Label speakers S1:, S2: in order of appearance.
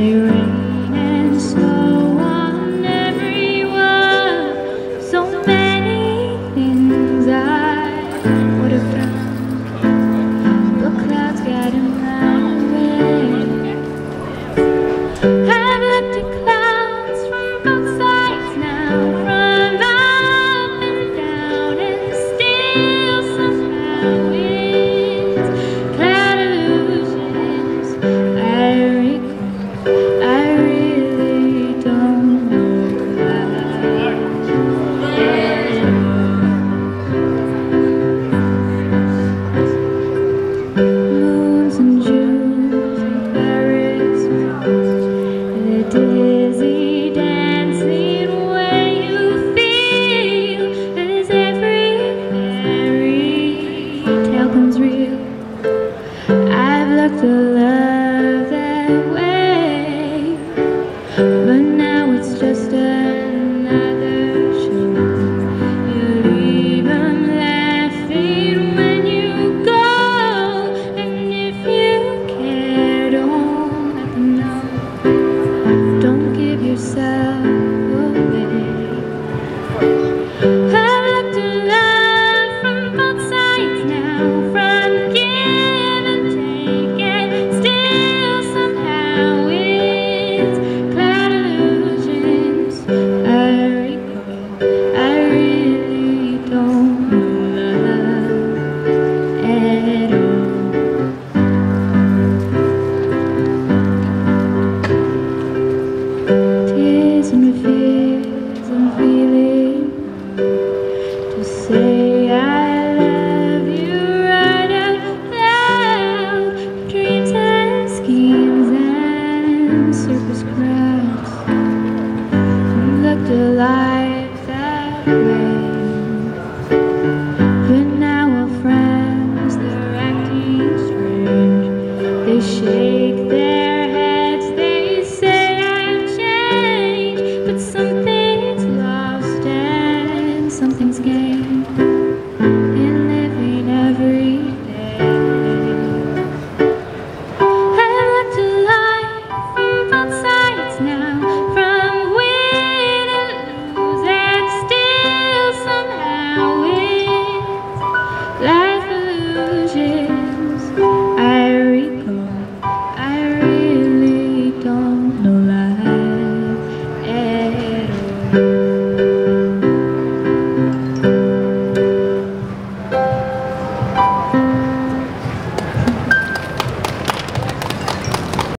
S1: rain and snow on everyone. So many things I would have done, but clouds got in my way. I've looked at clouds from both sides now, from up and down, and still somehow it's cloud illusions. I really don't know why. Moons and Junes and Paris, the dizzy dancing way you feel as every fairy tale comes real. I've looked at love that way, but now it's just another show. You leave 'em laughing when you go, and if you care, don't let them know. Don't give yourself away. I've looked at love from both sides now, from give and take, and still somehow it's cloud illusions. I really don't love at all. Tears and fears and feeling to say I love you right out loud. Dreams and schemes and circus crowds looked alike.